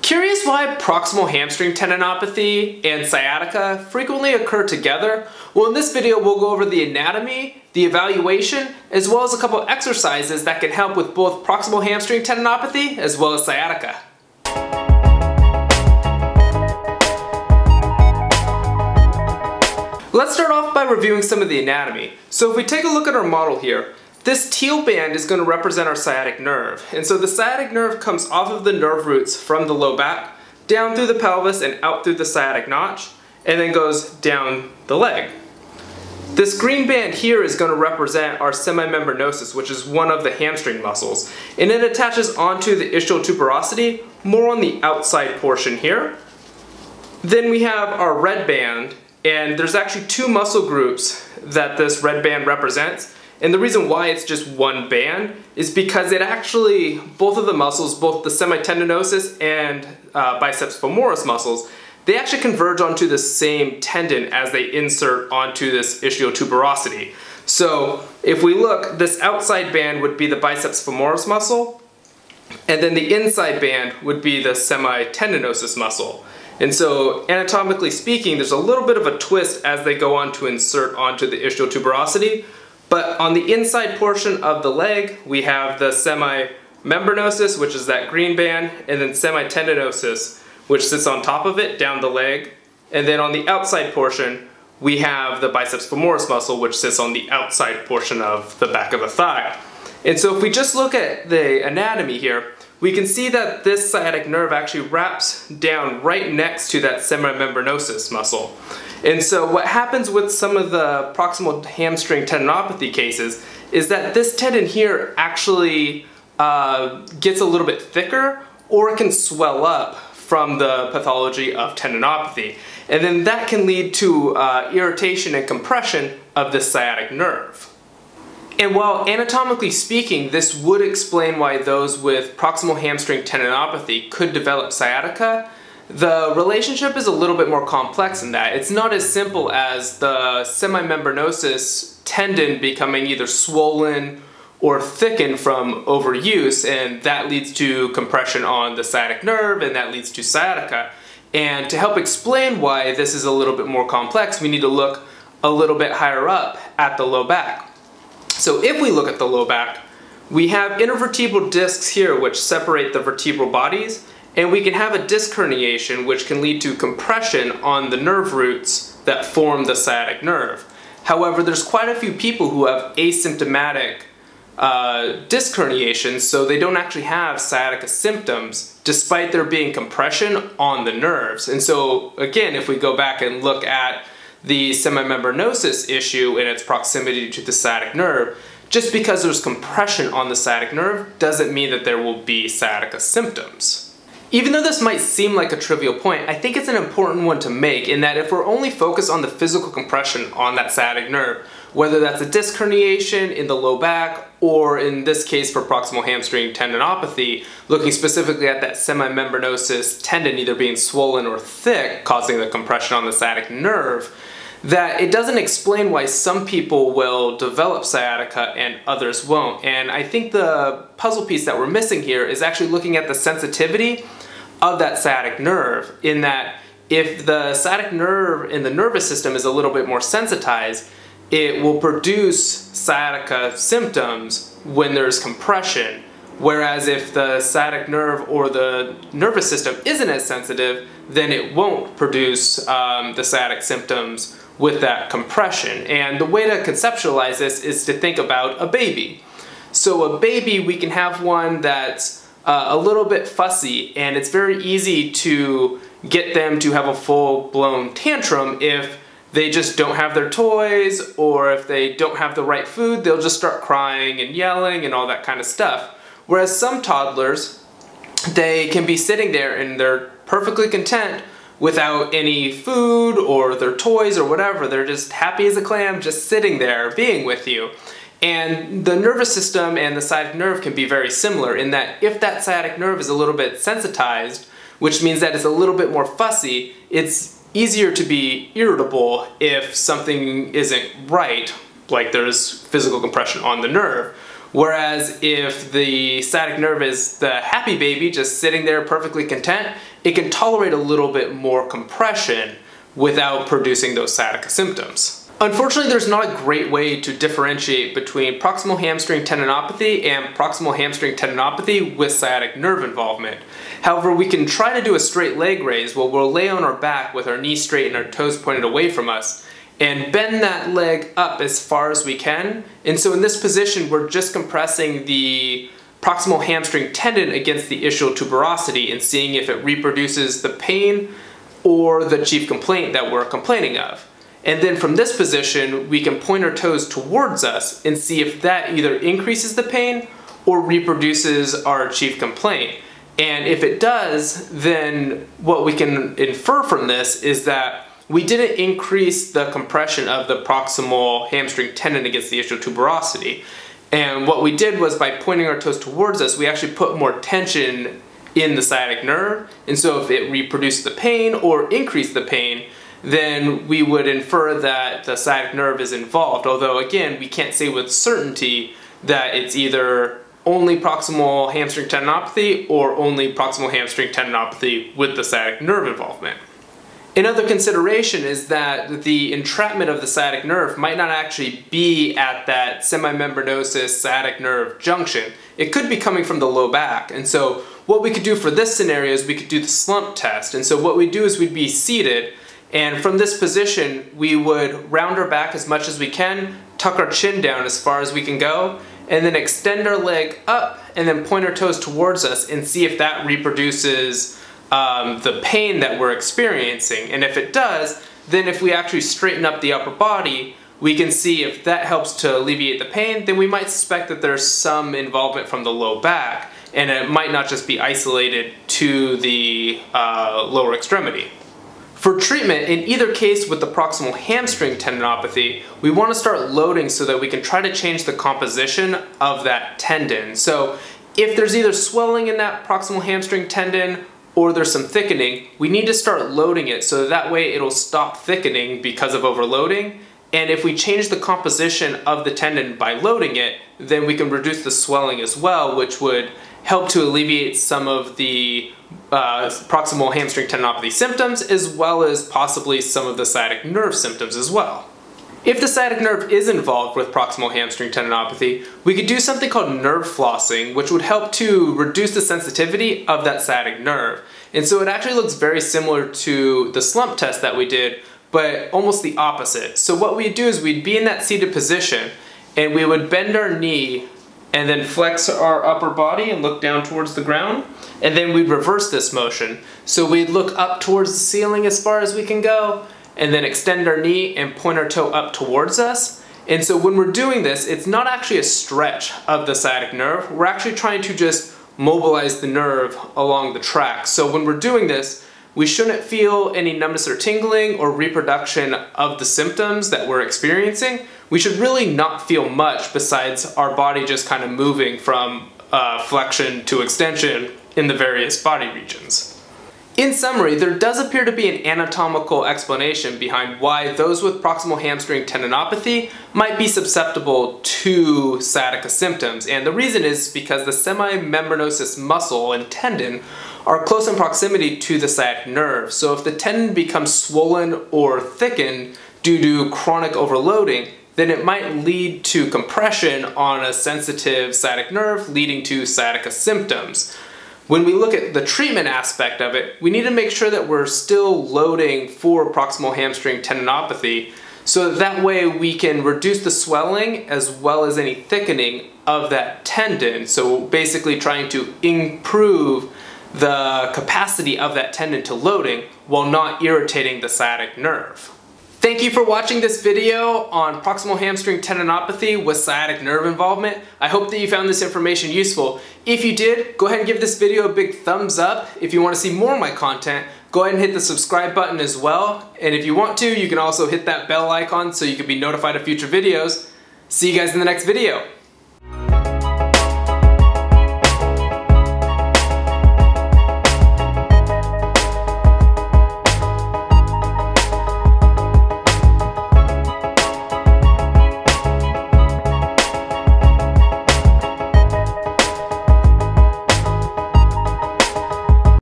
Curious why proximal hamstring tendinopathy and sciatica frequently occur together? Well, in this video we'll go over the anatomy, the evaluation, as well as a couple exercises that can help with both proximal hamstring tendinopathy as well as sciatica. Let's start off by reviewing some of the anatomy. So if we take a look at our model here, this teal band is going to represent our sciatic nerve. And so the sciatic nerve comes off of the nerve roots from the low back, down through the pelvis and out through the sciatic notch, and then goes down the leg. This green band here is going to represent our semimembranosus, which is one of the hamstring muscles. And it attaches onto the ischial tuberosity, more on the outside portion here. Then we have our red band, and there's actually two muscle groups that this red band represents. And the reason why it's just one band is because it actually, both of the muscles, both the semitendinosus and biceps femoris muscles, they actually converge onto the same tendon as they insert onto this ischial tuberosity. So if we look, this outside band would be the biceps femoris muscle, and then the inside band would be the semitendinosus muscle. And so anatomically speaking, there's a little bit of a twist as they go on to insert onto the ischial tuberosity. But on the inside portion of the leg, we have the semimembranosus, which is that green band, and then semitendinosus, which sits on top of it, down the leg. And then on the outside portion, we have the biceps femoris muscle, which sits on the outside portion of the back of the thigh. And so if we just look at the anatomy here, we can see that this sciatic nerve actually wraps down right next to that semimembranosus muscle. And so what happens with some of the proximal hamstring tendinopathy cases is that this tendon here actually gets a little bit thicker, or it can swell up from the pathology of tendinopathy. And then that can lead to irritation and compression of the sciatic nerve. And while anatomically speaking, this would explain why those with proximal hamstring tendinopathy could develop sciatica, the relationship is a little bit more complex in that. It's not as simple as the semimembranosus tendon becoming either swollen or thickened from overuse, and that leads to compression on the sciatic nerve, and that leads to sciatica. And to help explain why this is a little bit more complex, we need to look a little bit higher up at the low back. So if we look at the low back, we have intervertebral discs here which separate the vertebral bodies, and we can have a disc herniation which can lead to compression on the nerve roots that form the sciatic nerve. However, there's quite a few people who have asymptomatic disc herniations, so they don't actually have sciatica symptoms despite there being compression on the nerves. And so again, if we go back and look at the semimembranosus issue and its proximity to the sciatic nerve, just because there's compression on the sciatic nerve doesn't mean that there will be sciatica symptoms. Even though this might seem like a trivial point, I think it's an important one to make, in that if we're only focused on the physical compression on that sciatic nerve, whether that's a disc herniation in the low back, or in this case for proximal hamstring tendinopathy, looking specifically at that semimembranosus tendon either being swollen or thick, causing the compression on the sciatic nerve, that it doesn't explain why some people will develop sciatica and others won't. And I think the puzzle piece that we're missing here is actually looking at the sensitivity of that sciatic nerve, in that if the sciatic nerve in the nervous system is a little bit more sensitized, it will produce sciatica symptoms when there's compression. Whereas if the sciatic nerve or the nervous system isn't as sensitive, then it won't produce the sciatic symptoms with that compression. And the way to conceptualize this is to think about a baby. So a baby, we can have one that's a little bit fussy, and it's very easy to get them to have a full-blown tantrum if they just don't have their toys, or if they don't have the right food, they'll just start crying and yelling and all that kind of stuff. Whereas some toddlers, they can be sitting there and they're perfectly content without any food or their toys or whatever. They're just happy as a clam, just sitting there being with you. And the nervous system and the sciatic nerve can be very similar, in that if that sciatic nerve is a little bit sensitized, which means that it's a little bit more fussy, it's easier to be irritable if something isn't right, like there's physical compression on the nerve. Whereas if the sciatic nerve is the happy baby just sitting there perfectly content, it can tolerate a little bit more compression without producing those sciatica symptoms. Unfortunately, there's not a great way to differentiate between proximal hamstring tendinopathy and proximal hamstring tendinopathy with sciatic nerve involvement. However, we can try to do a straight leg raise where we'll lay on our back with our knees straight and our toes pointed away from us and bend that leg up as far as we can. And so in this position, we're just compressing the proximal hamstring tendon against the ischial tuberosity and seeing if it reproduces the pain or the chief complaint that we're complaining of. And then from this position, we can point our toes towards us and see if that either increases the pain or reproduces our chief complaint. And if it does, then what we can infer from this is that we didn't increase the compression of the proximal hamstring tendon against the ischial tuberosity. And what we did was, by pointing our toes towards us, we actually put more tension in the sciatic nerve. And so if it reproduced the pain or increased the pain, then we would infer that the sciatic nerve is involved. Although again, we can't say with certainty that it's either only proximal hamstring tendinopathy or only proximal hamstring tendinopathy with the sciatic nerve involvement. Another consideration is that the entrapment of the sciatic nerve might not actually be at that semimembranosus sciatic nerve junction. It could be coming from the low back. And so what we could do for this scenario is we could do the slump test. And so what we do is we'd be seated, and from this position we would round our back as much as we can, tuck our chin down as far as we can go, and then extend our leg up and then point our toes towards us and see if that reproduces the pain that we're experiencing. And if it does, then if we actually straighten up the upper body, we can see if that helps to alleviate the pain. Then we might suspect that there's some involvement from the low back, and it might not just be isolated to the lower extremity. For treatment, in either case with the proximal hamstring tendinopathy, we want to start loading so that we can try to change the composition of that tendon. So if there's either swelling in that proximal hamstring tendon or there's some thickening, we need to start loading it so that way it'll stop thickening because of overloading. And if we change the composition of the tendon by loading it, then we can reduce the swelling as well, which would help to alleviate some of the proximal hamstring tendinopathy symptoms, as well as possibly some of the sciatic nerve symptoms as well. If the sciatic nerve is involved with proximal hamstring tendinopathy, we could do something called nerve flossing, which would help to reduce the sensitivity of that sciatic nerve. And so it actually looks very similar to the slump test that we did, but almost the opposite. So what we'd do is we'd be in that seated position and we would bend our knee and then flex our upper body and look down towards the ground, and then we'd reverse this motion. So we'd look up towards the ceiling as far as we can go, and then extend our knee and point our toe up towards us. And so when we're doing this, it's not actually a stretch of the sciatic nerve. We're actually trying to just mobilize the nerve along the track. So when we're doing this, we shouldn't feel any numbness or tingling or reproduction of the symptoms that we're experiencing. We should really not feel much besides our body just kind of moving from flexion to extension in the various body regions. In summary, there does appear to be an anatomical explanation behind why those with proximal hamstring tendinopathy might be susceptible to sciatica symptoms. And the reason is because the semimembranosus muscle and tendon are close in proximity to the sciatic nerve. So if the tendon becomes swollen or thickened due to chronic overloading, then it might lead to compression on a sensitive sciatic nerve, leading to sciatica symptoms. When we look at the treatment aspect of it, we need to make sure that we're still loading for proximal hamstring tendinopathy, so that way we can reduce the swelling as well as any thickening of that tendon. So basically trying to improve the capacity of that tendon to loading while not irritating the sciatic nerve. Thank you for watching this video on proximal hamstring tendinopathy with sciatic nerve involvement. I hope that you found this information useful. If you did, go ahead and give this video a big thumbs up. If you want to see more of my content, go ahead and hit the subscribe button as well. And if you want to, you can also hit that bell icon so you can be notified of future videos. See you guys in the next video.